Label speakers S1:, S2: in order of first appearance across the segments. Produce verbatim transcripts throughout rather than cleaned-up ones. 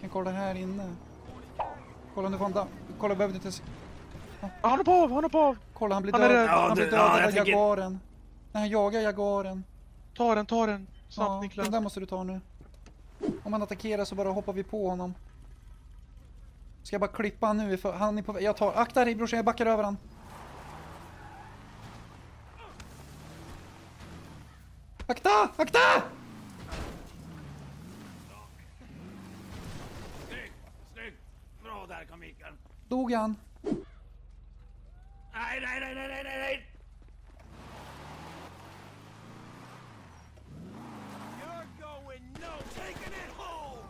S1: kan kolla här inne. Kolla om du får en damm. Kolla, behöver du inte...
S2: Ja. Han är på av, han är på av.
S1: Kolla, han blir
S2: han
S1: död.
S2: Ja,
S1: han blir död ja, av tänker... jagaren. Nej, han jagar jagaren.
S2: Ta den, ta den. Snabbt,
S1: ja,
S2: Niklas.
S1: Den där måste du ta nu. Om han attackerar så bara hoppar vi på honom. Ska jag bara klippa han nu? För han är på... Jag tar... Akta dig brorsan, jag backar över han. Akta! Akta!
S3: Snyggt! Snyggt! Bra där, kom Mikael.
S1: Dog han?
S3: Nej, nej, nej, nej, nej, nej! You're going no! Taking it home!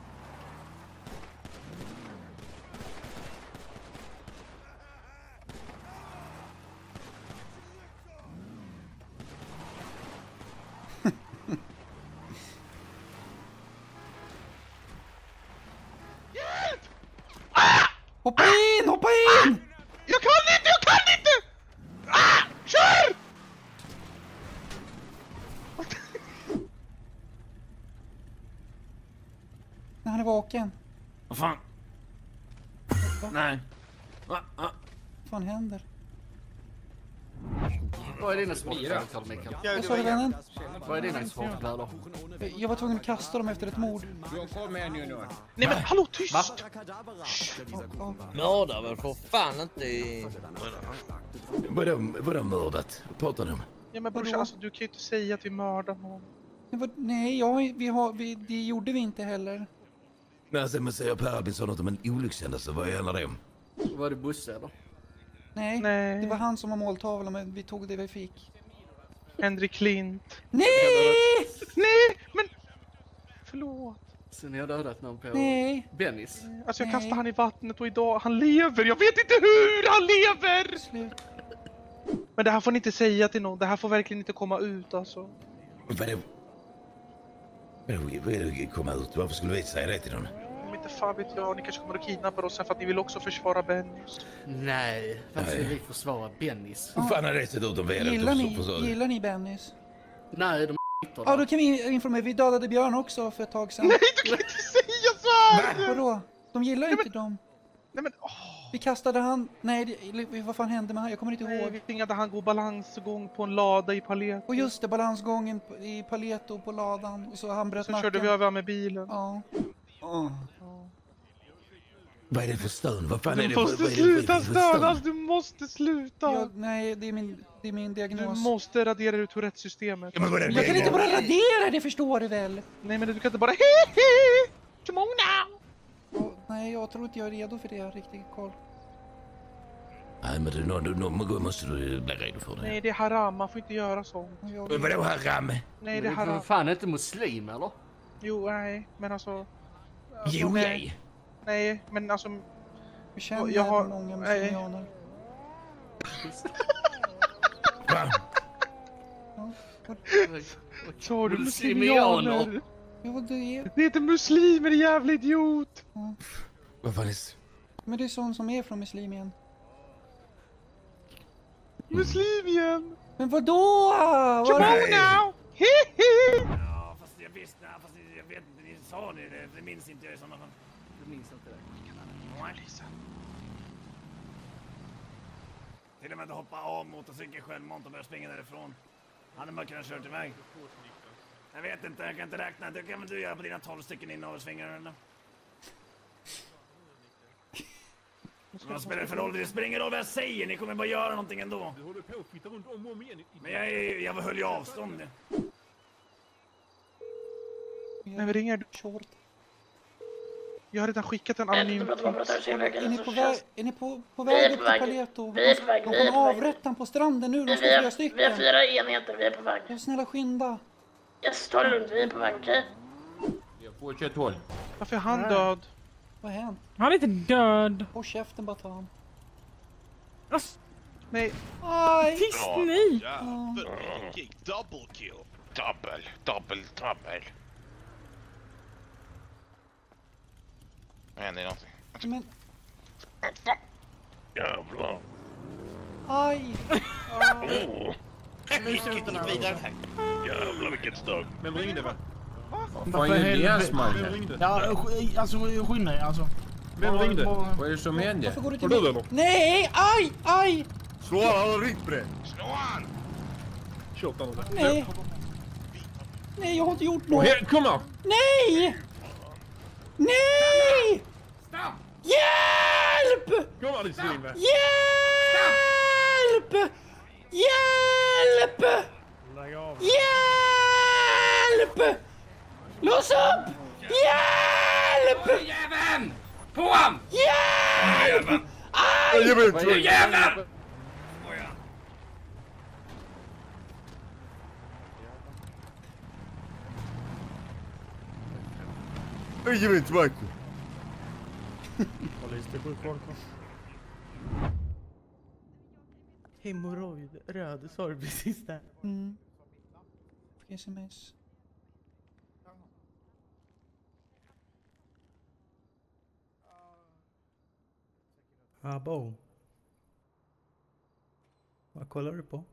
S2: Hjälp! Ah!
S1: Hoppa in! Hoppa in!
S2: Ah! Jag kan inte! Jag kan inte! Ah! Kör!
S1: Nej, han är vaken.
S3: Vad fan?
S1: Va?
S3: Nej. Va? Va?
S1: Vad fan händer?
S4: Vad är dina småföretag, Mikael?
S1: Vad sa du, vännen?
S4: Vad är dina småföretag?
S1: Jag var tvungen att kasta dem efter ett mord.
S2: Nej men hallå, tyst!
S4: Va?
S5: Mördar väl för fan inte i...
S6: Vadå, vadå mördat? Pratar du om?
S2: Ja men brorsan, alltså, du kan ju inte säga att vi mördar någon.
S1: Var, nej, jag, vi har, vi, det gjorde vi inte heller.
S6: Men alltså, man säger Per Albin sa något om en olyckshändelse. Vad är det om?
S4: Var det Bosse eller?
S1: Nej,
S2: Nej,
S1: det var han som var måltavla, men vi tog det vi fick.
S2: Henrik Klint.
S1: Nej!
S2: Nej, men... Förlåt.
S4: Så ni har dödat någon på
S1: Nej.
S4: Bennys?
S2: Alltså jag
S1: Nej.
S2: kastade han i vattnet och idag, han lever! Jag vet inte hur han lever!
S1: Slut.
S2: Men det här får ni inte säga till någon, det här får verkligen inte komma ut alltså.
S6: Vadå? Vadå, vad är det komma ut? Varför skulle vi säga det till någon?
S2: Om inte fan vet jag, ni kanske kommer att kidnappa oss sen för att ni vill också försvara Bennys.
S4: Nej, varför ska
S6: Nej.
S4: vi försvara Bennys?
S6: Hur fan har det sett ut om vi hade
S1: Gillar
S6: inte
S1: ni,
S6: försökt?
S1: gillar ni Bennys?
S4: Nej, de hittar
S1: Ja, då kan vi informera. Vi dödade Björn också för ett tag sedan.
S2: Nej, du kan inte säga så här!
S1: Vadå? De gillar inte dem.
S2: Nej men, åh!
S1: Vi kastade han... Nej, det, vad fan hände med han? Jag kommer inte
S2: Nej,
S1: ihåg.
S2: vi tvingade han gå balansgång på en lada i Palet.
S1: Och just det, balansgången på- i Paleto på ladan. Och så han bröt
S2: Så
S1: nacken.
S2: körde vi över han med bilen.
S1: Ja. Oh.
S6: Vad är det för stön? Vad fan
S2: Du
S6: är det
S2: måste
S6: för, vad är det,
S2: sluta
S6: vad är det för
S2: stödas,
S6: stön?
S2: du måste sluta!
S1: Jag, nej, det är min, det är min
S2: Du
S1: diagnos.
S2: måste radera ut Tourette-systemet.
S6: Ja, men vad är det?
S1: Jag kan inte bara radera det, förstår du väl?
S2: Nej men du kan inte bara hehe! Come on now!
S1: Och, nej, jag tror inte jag är redo för det riktigt, Carl.
S6: Nej, men du, någon, någon gång måste du bli redo för det.
S2: Nej, det är haram, man får inte göra sånt.
S1: Jag,
S6: Men vadå haram?
S2: Nej, det är
S4: Du är för
S2: haram.
S4: fan inte muslim, eller?
S2: Jo, nej, men alltså...
S6: Jo,
S2: nej.
S6: nej.
S2: Nej, men alltså...
S1: jag känner
S2: jag har-
S1: många
S2: nej.
S1: muslimaner.
S6: Va?
S2: Sa du
S4: Muslimianer?
S2: muslimianer?
S1: Jo, det är...
S2: Det heter muslimer, jävla idiot!
S6: Vad fan är det?
S1: Men det är sån som är från Muslimien.
S2: Muslimien!
S1: Men vadå?
S2: Come on
S6: Nej.
S2: now! Hehe!
S3: Ja, fast jag visste, nej, fast jag vet inte, ni sa det, det, det minns inte jag i sådana fall.
S4: Du minns inte det.
S3: Till och med att hoppa av motorcykeln självmant och börja springa därifrån. Hade man kunnat kört iväg. Jag vet inte, jag kan inte räkna. Det kan väl du göra på dina tolv stycken inavelsvingar eller? Vad spelar det för roll? Det spelar ingen roll vad jag säger, ni kommer bara göra någonting ändå.
S7: Du håller på att skita runt om och om igen.
S3: Men jag, är- jag höll ju avstånd.
S2: Nej, vi ringer.
S1: Short.
S2: Jag har redan skickat en anonym tips.
S1: Är ni på väg, är ni på, på
S8: Vi är
S1: väg
S8: på
S1: upp till
S8: väg.
S1: Paleto?
S8: Vi är på väg,
S1: De
S8: vi är
S1: kommer
S8: på väg.
S1: avrätta han på stranden nu, de
S8: Vi
S1: står flera
S8: har, vi har
S1: stycken.
S8: fyra enheter, vi är på väg.
S1: Ja, snälla skynda.
S8: Yes, ta det lugnt, vi är på väg, okej?
S7: Fortsätt håll.
S2: Varför är han död?
S1: Vad har hänt?
S9: Han är inte död.
S1: Håll käften bara ta han.
S2: Nej.
S1: Aj!
S9: Tyst ni!
S10: Double kill. Double, double, double. Vad händer någonting?
S1: Men,
S10: Jävlar.
S1: aj!
S10: Oh. Gick vidare här. Jävlar vilket stök.
S7: Vem ringde va? Vad fan gör det Smile?
S4: Ja, sk- alltså skynda er alltså.
S7: Vem
S4: Bara-
S7: ringde?
S4: bara-
S7: Vad är det som händer?
S1: Varför går du till
S7: Har du
S1: mig?
S7: eller?
S1: Nej! Aj! Aj!
S6: Slå han och ryck bre!
S10: Slå han!
S7: Kört honom.
S1: Nej! Nej, jag har inte gjort
S7: Och
S1: något!
S7: här, kom här!
S1: Nej! Nej! Hjälp!
S7: Kom här din svin va?
S1: Hjälp! Hjälp! Hjälp! Lås upp! Hjälp!
S4: Jäveln! På ham!
S1: Hjälp! Aj!
S7: Vad är det?
S4: Jäveln!
S6: Ge mig inte Marco!
S4: Hemorrojd, röd, sa du precis där.
S1: Mm. Fick sms.
S4: Abo. Vad kollar du på?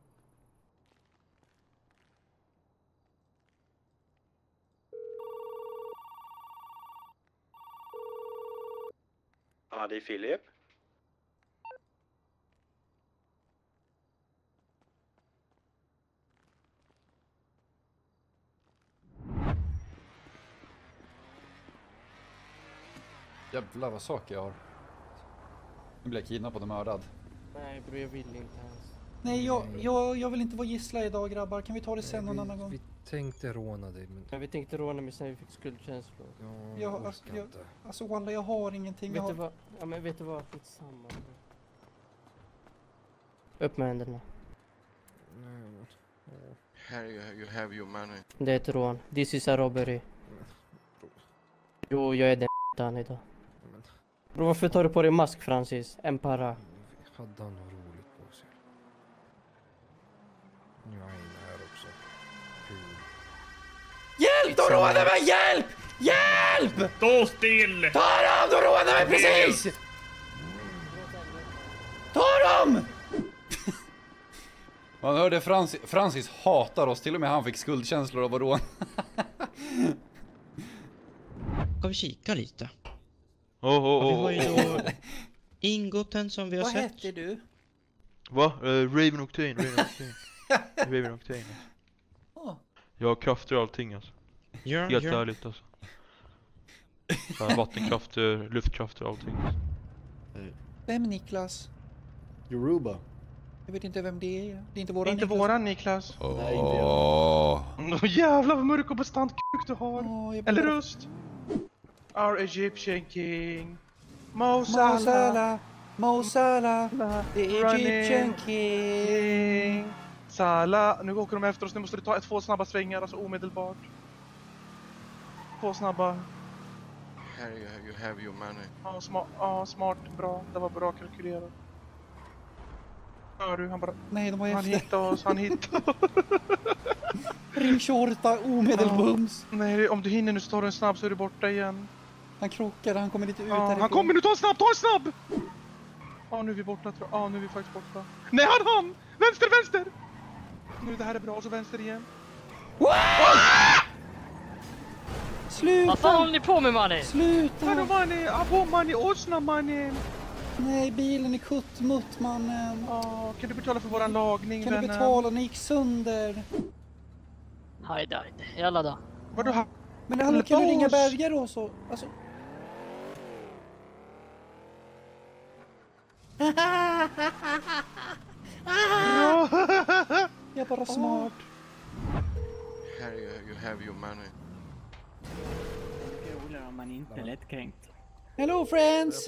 S11: Ja, det är Filip.
S1: Jävlar vad saker jag har. Nu blir jag kidnappad och mördad.
S4: Nej bror, jag vill inte ens.
S1: Nej, jag, jag, jag vill inte vara gissla idag grabbar. Kan vi ta det sen någon annan gång?
S5: Vi tänkte råna dig, men...
S4: Ja, vi tänkte råna mig sen vi fick skuldkänslor.
S5: Ja,
S1: Jag,
S5: orkar
S1: alltså, jag,
S5: inte.
S1: alltså walla, jag har ingenting. Jag
S4: Vet du
S1: har...
S4: vad? Ja men vet du vad? Skitsamma. Upp med händerna.
S10: Here you, you have your money.
S4: Det är ett rån. This is a robbery. Jo, jag är den dan idag. Bro, varför tar du på dig mask Francis? En para.
S5: Hade han något roligt på sig? Nu är han här också. Kul.
S1: Hjälp! De rånar mig! Hjälp! Hjälp!
S11: Stå still!
S1: Ta dem! De rånar mig precis! Ta dem! Man hörde Francis, Francis hatar oss. Till och med han fick skuldkänslor av att råna.
S12: Ska vi kika lite?
S10: Oh, oh,
S12: Och vi
S10: oh,
S12: har ju
S10: oh.
S12: då ingoten som vi har
S1: Vad
S12: sett.
S1: hette du?
S10: Va? Uh, Raven Octane, Raven Octane. Raven Octane.
S1: Oh.
S10: Jag har krafter och allting alltså.
S12: Gör,
S10: Helt
S12: gör.
S10: ärligt alltså. Så här, vattenkrafter, luftkrafter och allting.
S1: Vem är Niklas?
S6: Yoruba.
S1: Jag vet inte vem det är. Det är inte våran
S2: Inte
S1: Niklas.
S2: våran Niklas.
S6: Nej, inte jag.
S10: Åh.
S2: Åh jävlar vad mörk och bastant kuk du har.
S1: Åh, jag
S2: Eller
S1: bara-
S2: röst. Our Egyptian king. Mo
S1: Mo
S2: Salah.
S1: Salah, Mo Salah, the
S2: Running
S1: Egyptian king.
S2: King. Salah. Nu åker de efter oss. Nu måste du ta ett, två snabba svängar, alltså omedelbart. Två snabba.
S10: Here you, you have your money.
S2: Ja, smart, ja, smart, bra. Det var bra kalkylerat. Hör du? Han bara...
S1: Nej, de var
S2: Han
S1: efter.
S2: hittade oss, han hittade oss.
S1: Ring Shorta omedelbums.
S2: Nej, om du hinner nu så tar du en snabb så är du borta igen.
S1: Han krockade, han kommer lite ut
S2: Ja,
S1: därifrån.
S2: han kommer nu, ta en snabb, ta en snabb! Ja, nu är vi borta tror jag. Ja, nu är vi faktiskt borta. Nej, han han! Vänster, vänster! Nu, det här är bra, och så vänster igen.
S1: Sluta!
S12: Vad fan håller ni på med mannen?
S1: Sluta!
S2: Vadå mannen? Abo mannen, åsna mannen!
S1: Nej, bilen är kuttmutt mannen.
S2: Ja, kan du betala för våran lagning,
S1: Kan du
S2: vännen?
S1: betala? Den gick sönder.
S12: Hajde, hajde. Jalla då.
S2: Vadå? ha-
S1: Men hallå, kan du
S2: Hjälp
S1: ringa
S2: oss.
S1: bärgare och så? Alltså... Jag är bara smart.
S10: Here you, you have your money.
S11: Roligare om man inte är lättkränkt.
S1: Hello friends!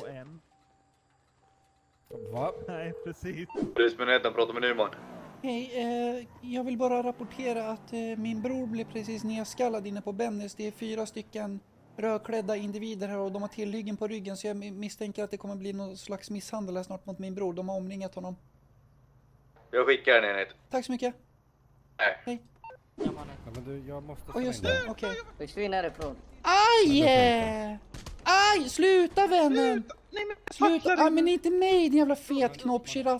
S5: Va?
S11: Nej, precis.
S7: Polismyndigheten pratar med Nyman.
S1: Hej, eh, jag vill bara rapportera att eh, min bror blev precis nedskallad inne på Bennis. Det är fyra stycken rödklädda individer här och de har tillhyggen på ryggen, så jag misstänker att det kommer bli någon slags misshandel här snart mot min bror. De har omringat honom.
S7: Jag skickar en enhet.
S1: Tack så mycket.
S7: Nej.
S1: Hej.
S12: Ja, mannen.
S5: Ja, men du, jag måste...
S1: Och just det, okej.
S12: Försvinn härifrån.
S1: Aj! eh! Aj! Sluta vännen!
S2: Nej men,
S1: Sluta!
S2: fattar
S1: Ah,
S2: du?
S1: men inte mig, din jävla fet knoppkirat.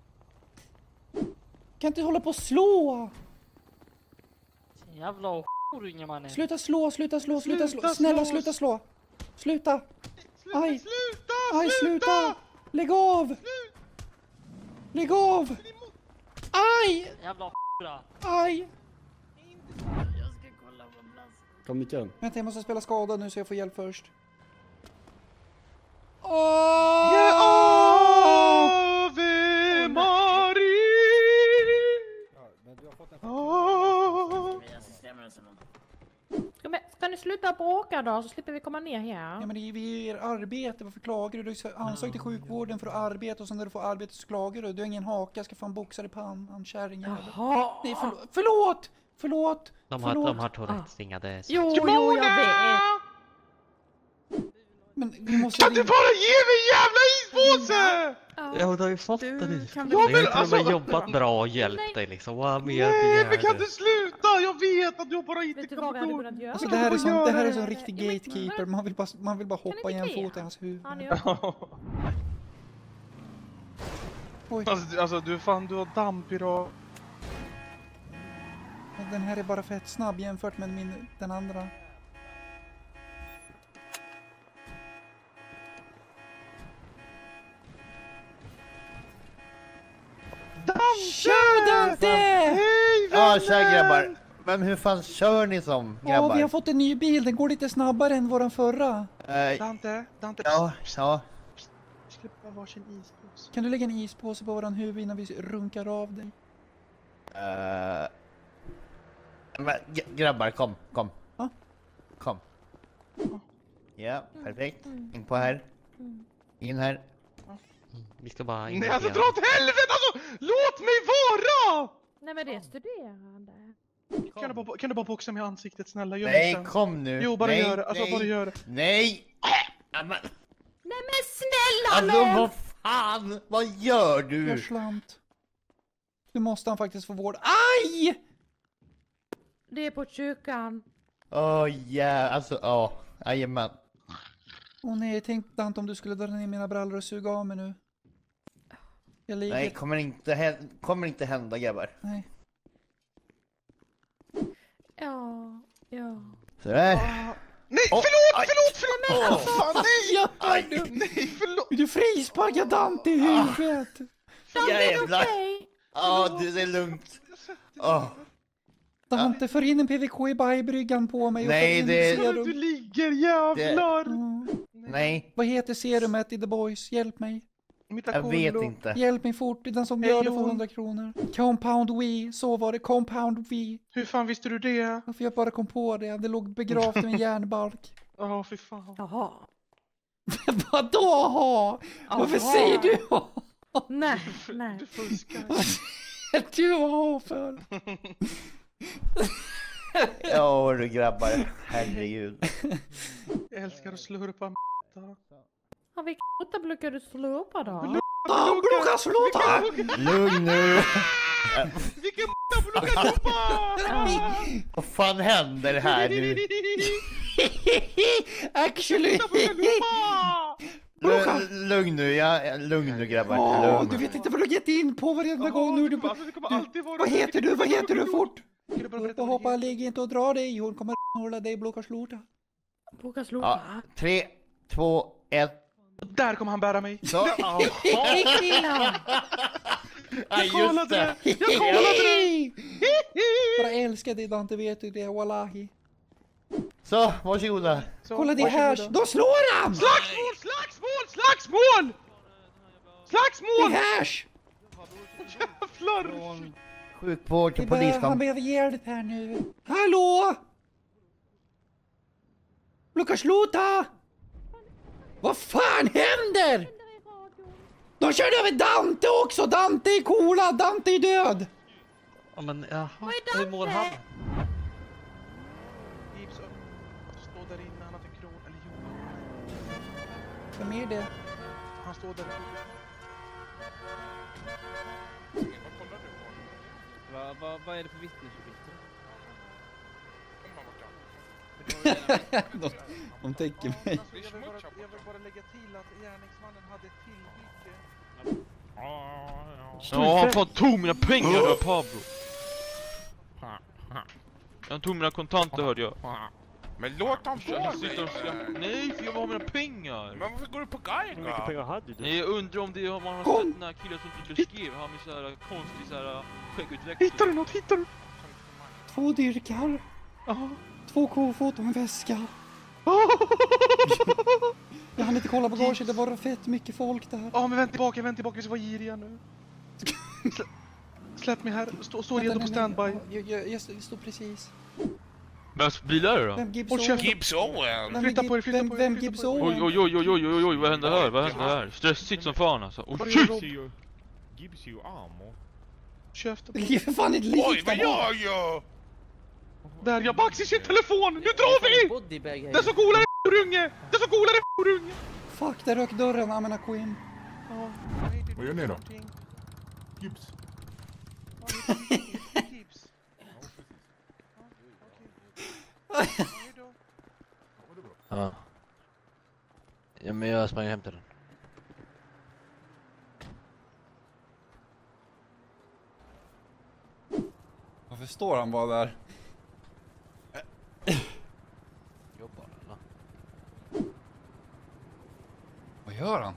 S1: Kan inte hålla på och slå!
S12: Jävla Horunge mannen.
S1: Sluta slå, sluta slå, sluta slå.
S2: Sluta
S1: Snälla
S2: slå.
S1: sluta slå. Sluta. Aj.
S2: Sluta!
S1: Aj, sluta. Lägg av. Lägg av. Aj.
S12: Jävla h***a.
S1: Aj.
S12: Jag ska kolla på plats.
S4: Kom igen.
S1: Vänta, jag måste spela skada nu så jag får hjälp först. Åh!
S2: Ave Maria!
S9: Ska, men, ska ni sluta bråka då så slipper vi komma ner här?
S1: Ja men det är ju er arbete, varför klagar du? Du ansökte till sjukvården för att arbeta och sen när du får arbete så klagar du. Du har ingen haka, jag ska fan boxa i pannan, kärringjävel.
S9: Jaha.
S1: Nej förlåt, förlåt! Förlåt!
S13: De har,
S1: förlåt.
S13: de har Tourettes-stingade.
S9: Jo, jo, jag vet.
S1: Men vi måste...
S2: Kan du bara ge mig en jävla ispåse?
S13: Ja, du har ju fått det nu.
S9: kan
S13: Jag
S9: väl-
S13: har ju till och
S2: alltså-
S13: med jobbat bra och hjälpt dig liksom. Vad mer
S2: Nej, men
S13: begär
S2: kan
S13: du?
S2: du sluta? Jag vet att du bara inte
S9: Vet du vad vi hade kunnat göra?
S1: Alltså det här är som, det här är som en riktig
S9: Ja, men-
S1: gatekeeper, man vill bara, man vill bara hoppa i en
S9: inte
S1: fot i hans huvud.
S9: Ja, ni
S1: Oj,
S2: Alltså, alltså du fan, du har dammpirat.
S1: den här är bara fett snabb jämfört med min, den andra. Kör Dante!
S2: Hej
S14: Ja, tja grabbar. Men hur fan kör ni som
S1: Ja,
S14: grabbar?
S1: vi har fått en ny bil, den går lite snabbare än våran förra.
S14: Eh,
S2: Dante, Dante.
S14: ja, ja.
S2: Släpp bara varsin ispåse.
S1: Kan du lägga en ispåse på våran huvud innan vi runkar av dig?
S14: Eh, men g- grabbar, kom, kom.
S1: Ja.
S14: Kom. Ja, perfekt. In på här. In här.
S13: Vi ska bara
S2: Nej, alltså dra åt helvete! Alltså, låt mig vara!
S9: Nej men det är studerande.
S2: Kan du, bara, kan du bara boxa mig i ansiktet, snälla? Gör
S14: Nej,
S2: mig sen.
S14: kom nu.
S2: Jo, bara
S14: nej,
S2: gör det. Alltså,
S14: nej,
S2: bara gör det.
S14: Nej! Ah, men,
S9: Nej men snälla
S14: alltså
S9: nu!
S14: vad fan? Vad gör
S1: Jag
S14: du?
S1: slant. Nu måste han faktiskt få vård. Aj!
S9: Det är på kyrkan.
S14: Åh ja, alltså ja. Jajamän.
S1: Åh nej, tänk Dante om du skulle dra ner mina brallor och suga av mig nu. Jag ligger...
S14: Nej, kommer inte, hä- kommer inte hända grabbar.
S1: Nej.
S9: Ja, ja.
S14: Sådär.
S2: Nej,
S14: Åh,
S2: förlåt,
S14: aj.
S2: förlåt, förlåt! Åh, fan, nej!
S1: Ja,
S14: Aj.
S1: du,
S2: Nej, förlåt!
S1: du frisparkar Dante i huvudet.
S14: Jävlar.
S9: Okej.
S14: Ja, det är lugnt. Åh.
S1: Dante, för in en P V K i bajbryggan på mig. och
S14: Nej,
S1: för in
S14: det-
S1: serum.
S2: Du ligger, jävlar!
S1: Mm.
S14: Nej,
S1: Vad heter serumet i The Boys? Hjälp mig.
S14: jag vet inte.
S1: Hjälp mig fort, den som
S2: Hej,
S1: gör det får
S2: Jon.
S1: hundra kronor. Compound We, så var det. Compound We.
S2: Hur fan visste du det?
S1: Varför jag bara kom på det? Det låg begravt i min järnbalk.
S2: Ja, fy fan.
S9: Jaha.
S1: Vadå ha? Varför
S9: Jaha.
S1: säger du ha?
S9: Nej, nej.
S2: Du fuskar.
S1: Du ha för?
S14: Ja du grabbar, herregud.
S2: Jag älskar att slurpa m***.
S9: Ja, vilken åtta brukar du slå då?
S1: Ah, Blocka, sluta!
S14: Lugn nu.
S2: Vilken m***a blocka sopa!
S14: Vad fan händer här nu?
S1: Actually!
S14: Lu- Lugn nu, ja, lugn nu grabbar.
S1: Åh,
S14: Lugn.
S1: du vet inte vad du har gett in på varenda gång nu. Du,
S2: Alltså, det kommer
S1: du,
S2: alltid vara...
S1: vad heter du? Vad heter du fort?
S2: Kan du bara berätta
S1: Hoppa,
S2: vad
S1: hoppa,
S2: det
S1: ligg inte och dra dig. Hon kommer hålla dig, blocka, sluta.
S9: Brukar slå.
S14: Ja, tre, två, ett.
S2: heter? Där kommer han bära mig.
S14: Så.
S9: Gick illa.
S14: Ja,
S2: Jag kollade det!
S14: det.
S2: Jag kollade det!
S1: Bara älskar dig Dante, vet du det, wallahi.
S14: Så, varsågoda.
S2: Så,
S1: Kolla det
S2: varsågoda.
S1: här, då slår han!
S2: Slagsmål! Slagsmål! Slagsmål!
S1: Det
S2: Slagsmål!
S1: är hash!
S2: Jävlar!
S14: Sjukvård
S1: Det
S14: till
S1: är bara, han
S14: polisman.
S1: behöver hjälp här nu. Hallå? Blocka, sluta! Vad fan händer? De körde över Dante också! Dante är coola, Dante är död!
S13: Ja men jaha,
S9: Vad är
S13: hur mår han?
S2: Gips upp. Stå där inne, han har inte kron. Eller jo.
S1: Vem är det?
S2: Han står där.
S11: Vad va, va är det för vittnesuppgifter?
S1: de, de täcker mig.
S2: Alltså, jag, vill bara, jag vill bara lägga till att gärningsmannen hade ett tillhygge.
S10: Ja, han fan tog mina pengar då, Pablo. Han tog mina kontanter hörde jag.
S15: Men låt dem få
S10: Han sitter och ska- Nej, för jag vill ha mina pengar.
S15: Men varför går du på guide?
S10: Hur mycket pengar hade du? Nej, jag undrar om det om man har sett den här killen som du beskrev. Han med så här konstig så här skäggutväxling.
S2: Hittar du något? Hittar du?
S1: Två dyrkar.
S2: Ja.
S1: Två kofot och en väska. Jag hann inte kolla bagaget, det var fett mycket folk där.
S2: Ja, men vänt tillbaka, vänt tillbaka, vi ska vara giriga nu. Slä, släpp mig här, stå, stå redo på standby.
S1: Jag, jag, jag står precis.
S10: Vems bil är det då?
S1: Vem Gibbs
S2: Håll käften.
S15: Gibbs Owen!
S1: Vem,
S2: Flytta på er, flytta
S1: vem,
S2: på er,
S1: vem
S2: flytta
S1: Gibbs
S2: på er.
S1: Owen?
S10: Oj, oj, oj, oj, oj, oj, oj, vad hände här? Vad hände här? Stressigt som fan alltså. Oh,
S15: Gibbs
S10: shit.
S15: you, Gibbs you armor.
S2: Käften.
S1: Det ligger för fan ett lik
S15: Oj, vad
S1: där bak.
S15: gör jag?
S2: Där, jag baxar sin telefon! Nu drar vi! Det är så coolare f***unge! Det är så coolare f***unge!
S1: Fuck, där rök dörren, I'm gonna queen.
S2: Ja.
S15: Vad gör ni då? Gibbs.
S2: Gibbs.
S16: Ja. Ja, men jag sprang hem till den.
S17: Varför står han bara där?
S16: Jobbar eller?
S17: Vad gör han?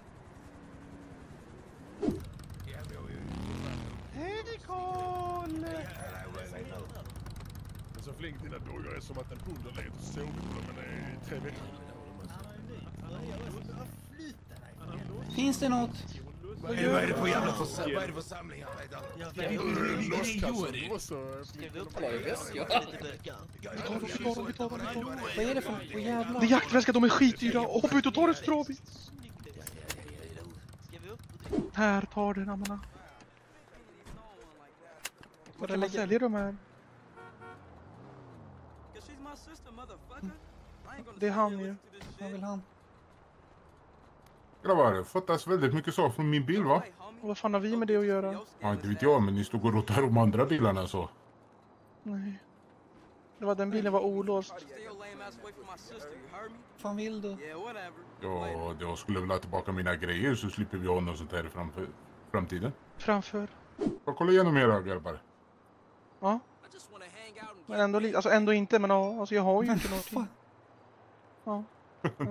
S2: Hej Nicole!
S15: Så flink dina dågar är som att en hund har legat och sovit på dem i tre veckor.
S1: Finns det något?
S6: Vad är det för jävla för, vad är det för samling här?
S1: Vad är det för, för jävla?
S2: Det är jaktväska, de är skitdyra. Hoppa ut och ta det Stravi. Här, tar den, Amanda. Vad kan man sälja de här? Det är han ju.
S1: Vad vill han?
S15: Grabbar, det fattas väldigt mycket saker från min bil va?
S2: Och vad fan har vi med det att göra?
S15: Ja, inte vet jag, men ni stod och rotade de andra bilarna så.
S2: Nej. Det var den bilen var olåst.
S1: Vad fan vill du?
S15: Ja, jag skulle vilja ha tillbaka mina grejer så slipper vi ha något sånt här i framför, framtiden.
S2: Framför.
S15: Jag kollar igenom era grabbar.
S2: Ja. Men ändå lite, alltså ändå inte, men ja, alltså jag har ju inte någonting. Ja. Ja.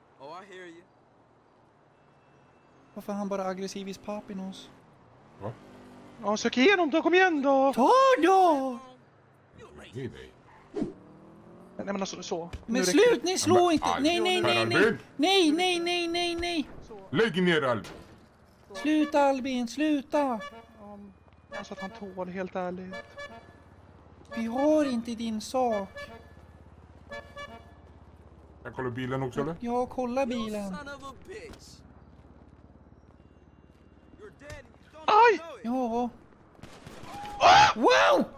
S1: Varför är han bara aggressiv i Papinos?
S15: Va?
S2: Ja, sök igenom då, kom igen då!
S1: Ta då!
S15: Ge dig.
S2: Nej men alltså så.
S1: Men slut, ni slår
S15: men,
S1: inte!
S15: aj,
S1: Nej, nej, nej, nej!
S15: Albin.
S1: Nej, nej, nej, nej, nej!
S15: Lägg ner Albin!
S1: Sluta Albin, sluta!
S2: Alltså att han tål, helt ärligt.
S1: Vi har inte din sak.
S15: Jag kollar bilen också eller?
S1: Ja, kolla bilen.
S2: Aj!
S1: Ja. Wow!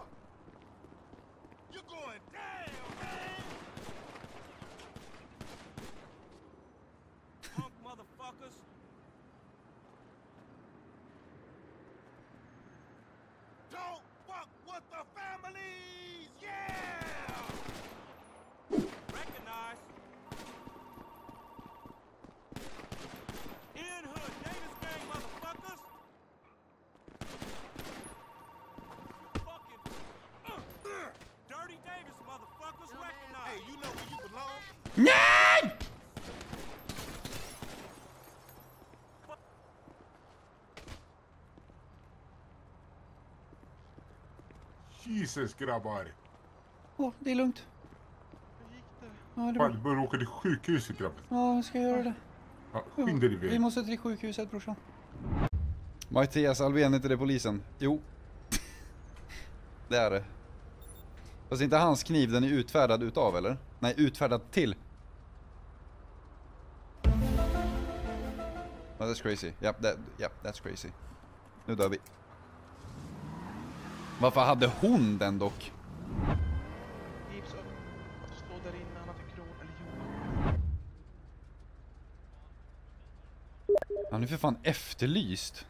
S1: Nej!
S15: Jesus grabbar!
S1: Åh, oh, det är lugnt. Ja, det är
S15: Fan,
S1: bra.
S15: du bör åka till sjukhuset grabben.
S1: Ja, jag ska göra det.
S15: Ja, skynda dig
S1: Vi
S15: iväg.
S1: måste till sjukhuset, brorsan.
S17: Mattias Alvén, är inte det polisen? Jo. Det är det. Fast inte hans kniv, den är utfärdad utav, eller? Nej, utfärdad till. Oh, that's crazy. Yep, that, yep, that's crazy. Nu dör vi. Varför hade hon den dock?
S2: Gibbs, stå där inne, han hade kron, eller jo.
S17: Han är för fan efterlyst.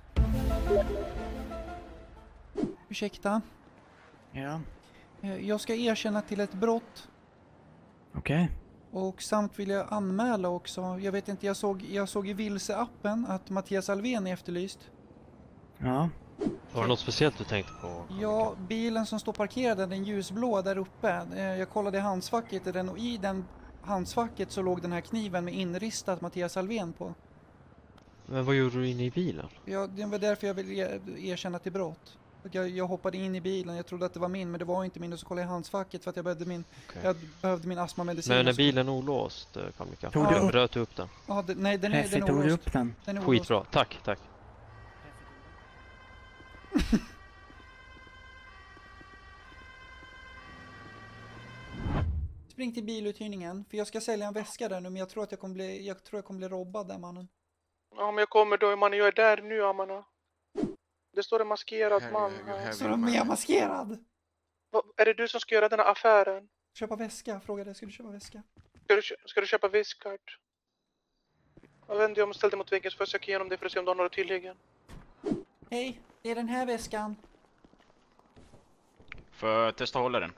S1: Ursäkta.
S18: Ja.
S1: Jag ska erkänna till ett brott.
S18: Okej.
S1: Och samt vill jag anmäla också. Jag vet inte, jag såg, jag såg i Vilse-appen att Mattias Alvén är efterlyst.
S18: Ja.
S13: Var det något speciellt du tänkte på?
S1: Ja, bilen som står parkerad, den ljusblå där uppe. Eh, Jag kollade i handskfacket i den, och i den handskfacket så låg den här kniven med inristat Mattias Alvén på.
S13: Men vad gjorde du inne i bilen?
S1: Ja, det var därför jag ville er- erkänna till brott. Och Jag, jag hoppade in i bilen, jag trodde att det var min, men det var inte min. Och så kollade jag i handskfacket för att jag behövde min,
S13: Okej.
S1: jag behövde min astmamedicin.
S13: Men är
S1: och så-
S13: bilen olåst, eh, Karl-Mikael?
S1: Tog du upp-
S13: Bröt du upp den?
S1: Ja, det, nej, den är,
S18: Häftigt,
S1: den är
S18: tog du
S1: olåst.
S18: upp den?
S1: Den är olåst.
S13: Skitbra, tack, tack.
S1: Spring till biluthyrningen, för jag ska sälja en väska där nu, men jag tror att jag kommer bli, jag tror jag kommer bli robbad där, mannen.
S2: Ja, men jag kommer då, mannen. Jag är där nu, Amanda. Det står en maskerad man här.
S1: Så de är maskerad?
S2: Va, är det du som ska göra den här affären?
S1: Köpa väska, frågade, ska du köpa väska?
S2: Ska du, kö- ska du köpa viskkart? Jag vänder dig om och ställ dig mot väggen så får jag söka igenom det för att se om du har några tilläggen.
S1: Hej, det är den här väskan.
S19: Får jag testa hålla den?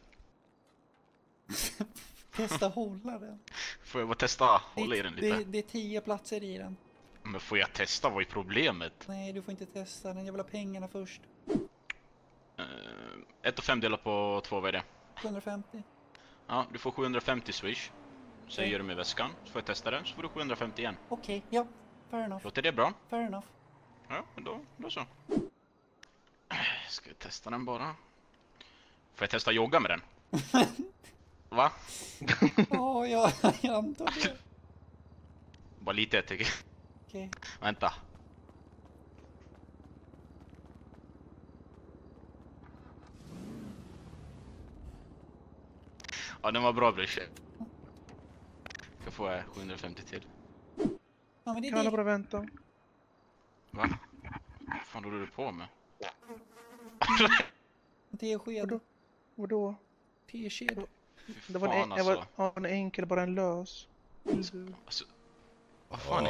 S1: Testa hålla den.
S19: Får jag bara testa hålla i den lite?
S1: Det, det är tio platser i den.
S19: Men får jag testa? Vad är problemet?
S1: Nej, du får inte testa den. Jag vill ha pengarna först.
S19: Uh, ett och fem delar på två, vad är det?
S1: sjuhundrafemtio.
S19: Ja, du får sjuhundrafemtio swish. Så
S1: Okej.
S19: ger du mig väskan, så får jag testa den, så får du sjuhundrafemtio igen.
S1: Okej, ja. Fair enough.
S19: Låter det bra?
S1: Fair enough.
S19: Ja, men då, då så. Ska jag testa den bara? Får jag testa jogga med den? Va?
S1: Ja, jag, jag antar det.
S19: Bara lite, jag tycker.
S1: Okej.
S19: Vänta. Ja, den var bra, brorsa. Jag får eh, sjuhundrafemtio till.
S1: Ja, men det är
S2: Kan alla
S1: det.
S2: bara vänta?
S19: Va? Vad fan håller du på med?
S1: Tesked.
S2: Vadå?
S1: Tesked.
S2: Det var, en,
S19: fan,
S2: en, det var
S19: alltså.
S2: ja, en enkel, bara en lös.
S19: Alltså, vad fan är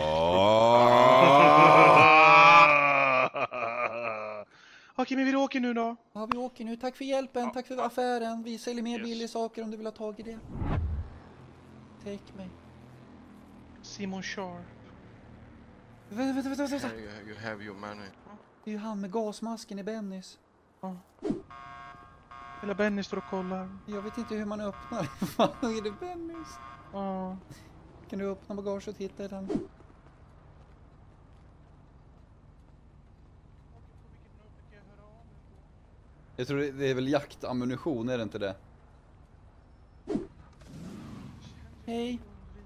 S2: Okej, men vi åker nu då.
S1: Ja, vi åker nu. Tack för hjälpen, tack för affären. Vi säljer mer billiga saker om du vill ha tag i det. Take mig.
S2: Simon Sharp.
S1: Vänta, vänta, vänta, vänta.
S5: You have your money.
S1: Det är ju han med gasmasken i Bennys.
S2: Ja. Hela Benny står och kollar.
S1: Jag vet inte hur man öppnar. Fan, är det Bennys?
S2: Ja.
S1: Kan du öppna bagaget och titta i den?
S17: Jag tror det, det är väl jaktammunition, är det inte det?
S1: Hej.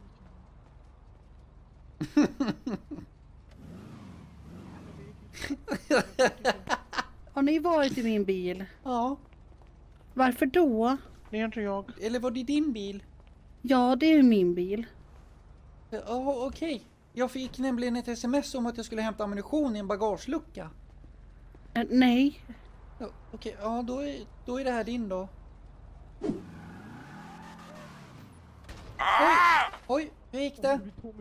S20: Har ni varit i min bil?
S1: Ja.
S20: Varför då?
S2: Det är inte jag.
S1: Eller var det din bil?
S20: Ja, det är min bil.
S1: Ja, okej. Jag fick nämligen ett sms om att jag skulle hämta ammunition i en bagagelucka.
S20: Eh, nej.
S1: Ja, okej, ja då är, då är det här din då. Oj, oj, hur gick det?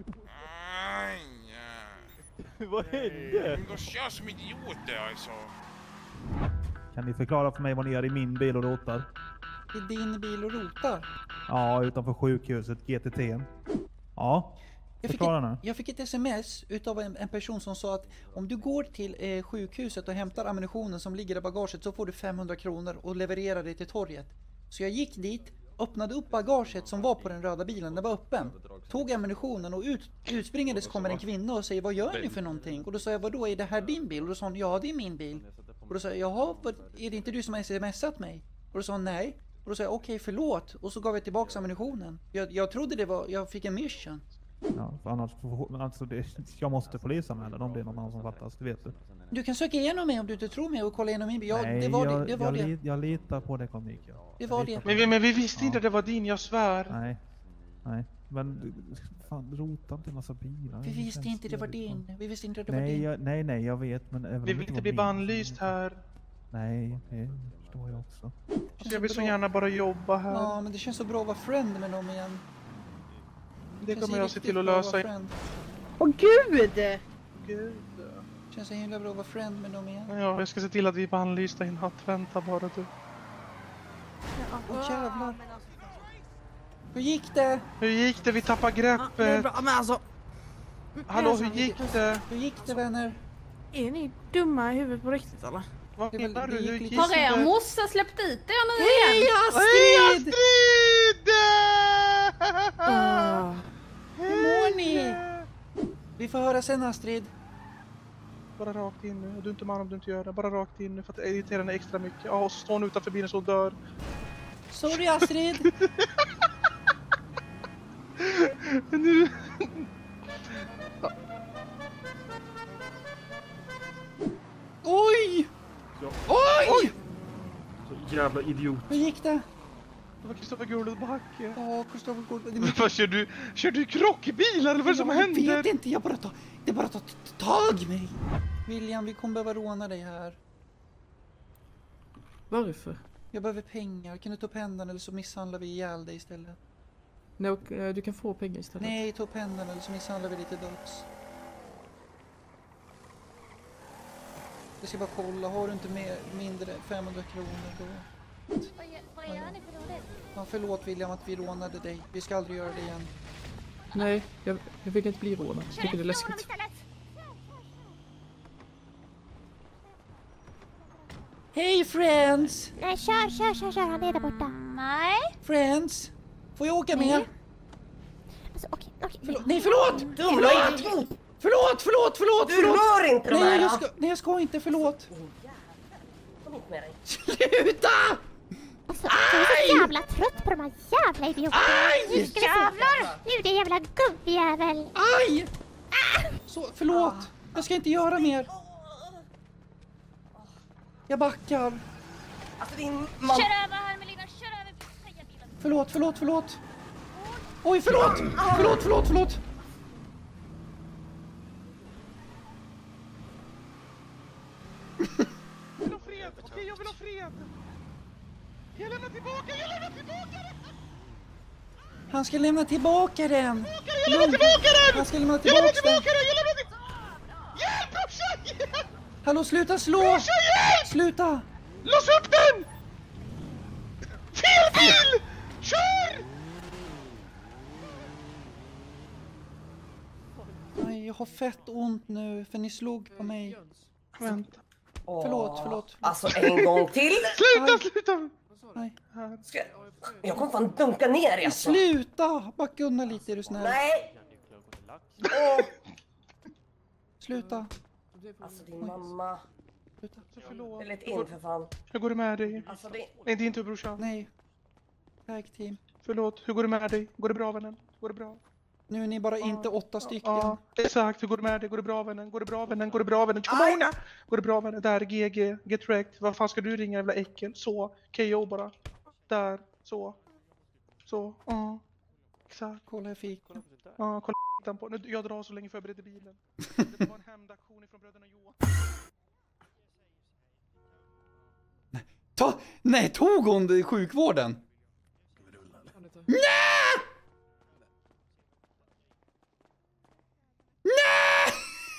S21: Vad hände?
S22: De kör som idioter alltså.
S21: Kan ni förklara för mig vad ni gör i min bil och rotar?
S1: I din bil och rotar?
S21: Ja, utanför sjukhuset, G T T. Ja,
S1: Jag fick,
S21: förklara nu.
S1: ett, jag fick ett sms utav en, en person som sa att om du går till eh, sjukhuset och hämtar ammunitionen som ligger i bagaget så får du femhundra kronor och levererar det till torget. Så jag gick dit, öppnade upp bagaget som var på den röda bilen, den var öppen. Tog ammunitionen och ut, utspringandes kommer en kvinna och säger vad gör ni för någonting? Och då sa jag vadå, är det här din bil? Och då sa hon ja det är min bil. Och då sa jag jaha, vad, är det inte du som har smsat mig? Och då sa hon nej. Och då sa jag okej förlåt. Och så gav jag tillbaka ammunitionen. Jag, jag trodde det var, jag fick en mission.
S21: Ja, för annars, men alltså det, jag måste polisanmäla om det är någon annan som fattas, det vet du.
S1: Du kan söka igenom mig om du inte tror mig och kolla igenom min bil. Ja,
S21: Nej,
S1: det var
S21: jag,
S1: det. Det var
S21: jag,
S1: det.
S21: li, jag litar på det, Karl-Mikael.
S1: Det var det.
S2: Men vi, men vi visste inte att det var din, jag svär.
S21: Nej, nej. Men fan, rota inte en massa bilar.
S1: Vi visste inte det var din. Vi visste inte att det var
S21: Nej,
S1: din.
S21: jag, nej, nej, jag vet. Men även
S2: Vi
S21: om
S2: vill
S21: det
S2: inte
S21: var
S2: bli
S21: min-
S2: bannlyst här.
S21: Nej, det förstår jag också.
S2: Så jag vill så gärna bara jobba här.
S1: Ja, men det känns så bra att vara friend med dem igen.
S2: Det
S1: känns
S2: kommer jag se
S1: riktigt
S2: till att
S1: bra vara
S2: lösa.
S1: friend.
S20: Åh gud!
S2: Gud.
S1: Känns så himla bra att vara friend med dem igen.
S2: Ja, jag ska se till att vi är bannlysta i natt. Vänta bara du.
S1: Åh jävlar. Hur gick det?
S2: Hur gick det? Vi tappade
S1: det är
S2: greppet.
S1: bra, men alltså-
S2: Hallå, hur gick det?
S1: Hur gick det vänner?
S9: Är ni dumma i huvudet på riktigt eller?
S2: Vad
S1: Det är väl-
S2: menar
S1: det
S2: du?
S1: gick lite-
S9: Har er morsa släppt dit er nu
S1: Hej
S9: igen?
S1: Astrid!
S2: Astrid!
S9: Ah.
S1: Hur mår ni? Vi får höra sen Astrid.
S2: Bara rakt in nu. Du är inte man om du inte gör det. Bara rakt in nu för att det irriterar henne extra mycket. Ja, och så står hon utanför bilen så hon dör.
S1: Sorry Astrid.
S2: Nu...
S1: Oj!
S21: Ja.
S1: Oj!
S21: Så jävla idiot.
S1: Hur gick det?
S2: Det var Kristoffer Gurlund backe.
S1: Ja, Kristoffer Gurlund.
S2: Men vad kör du? Kör du krockbilar eller vad är det som
S1: Jag
S2: händer?
S1: vet inte, jag bara tar... Det är bara att ta tag i mig. William, vi kommer behöva råna dig här.
S3: Varför?
S1: Jag behöver pengar. Kan du ta upp händerna eller så misshandlar vi ihjäl dig istället?
S3: Nej, och, eh, du kan få pengar istället.
S1: Nej, ta upp händerna eller så misshandlar vi dig till döds. Jag ska bara kolla, har du inte mer, mindre femhundra kronor då?
S8: Vad gör, vad gör ni för dåligt?
S1: Ja, förlåt William att vi rånade dig. Vi ska aldrig göra det igen.
S3: Nej, jag, jag vill inte bli rånad. Jag tycker det är läskigt.
S1: Hej friends!
S8: Nej, kör, kör, kör, kör. Han är där borta. Nej.
S1: Friends! Får jag åka med?
S8: Nej. Alltså, okej, okej.
S1: Förlåt. Nej, förlåt! Förlåt! Förlåt, förlåt, förlåt!
S23: Du
S1: förlåt.
S23: rör inte de
S1: nej,
S23: här,
S1: jag
S23: va?
S1: ska, nej, jag ska inte, förlåt.
S23: Kom hit med dig.
S1: Sluta!
S8: Alltså, jag är så jävla trött på de här jävla idioterna.
S1: Aj!
S8: Nu ska vi jävlar! Nu det jävla gubbjävel.
S1: Aj! Så, förlåt. Jag ska inte göra mer. Jag backar.
S23: Alltså din man...
S8: Kör över här med Lina, kör över bilen.
S1: Förlåt, förlåt, förlåt. Oj, förlåt! Förlåt, förlåt, förlåt.
S2: Jag vill ha fred! Okej, jag vill ha fred! Jag lämnar tillbaka, jag lämnar tillbaka den!
S1: Han ska lämna tillbaka den.
S2: Jag lämnar tillbaka den!
S1: Han ska lämna
S2: Jag
S1: tillbaka
S2: lämnar
S1: den.
S2: tillbaka den! Jag lämnar tillbaka! Hjälp, brorsan! Hjälp!
S1: Hallå, sluta slå!
S2: Brorsan, hjälp!
S1: Sluta!
S2: Lås upp den! Fel bil! Kör!
S1: Nej, jag har fett ont nu för ni slog på mig.
S2: Vänta.
S1: Förlåt, förlåt.
S23: Alltså en gång till.
S2: Sluta, sluta!
S1: Nej.
S23: Ska... Jag kommer fan dunka ner dig alltså.
S1: Sluta! Backa undan lite, är du snäll.
S23: Nej! Åh.
S1: Sluta.
S23: Alltså din mamma.
S1: Sluta.
S2: Förlåt.
S23: Det lät in för fan.
S2: Hur går det med dig?
S23: Alltså det...
S2: Nej, det är inte brorsan.
S1: Nej. Tag team.
S2: Förlåt, hur går det med dig? Går det bra, vännen? Går det bra?
S1: Nu är ni bara inte åtta stycken.
S2: Ja, exakt. Hur går det med dig? Går det bra, vännen? Går det bra, vännen? Går det bra, vännen? Kom många! Går det bra, vännen? Där, G G. Get wrecked. Vad fan ska du ringa, jävla äckel? Så. K O bara. Där. Så. Så. Ja. Exakt.
S1: Kolla, jag fick.
S2: Ja, kolla den på. Nu, jag drar så länge förbereder bilen. Det var en hämndaktion ifrån bröderna Johan.
S17: Ta, nej, tog hon det i sjukvården? Nej! Nej!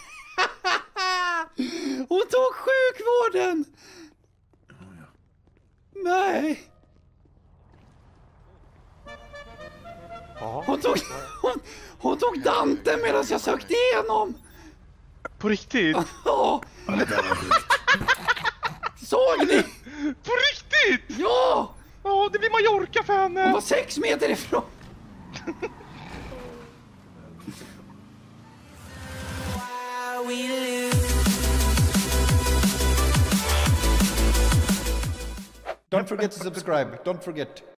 S17: Hon tog sjukvården! Nej! Hon tog, hon, hon tog Dante medan jag sökte igenom!
S2: På riktigt?
S17: Ja! Såg ni?
S2: På riktigt?
S17: Ja!
S2: Ja, det blir Mallorca-fan!
S17: Hon var sex meter ifrån! Don't forget to subscribe, don't forget.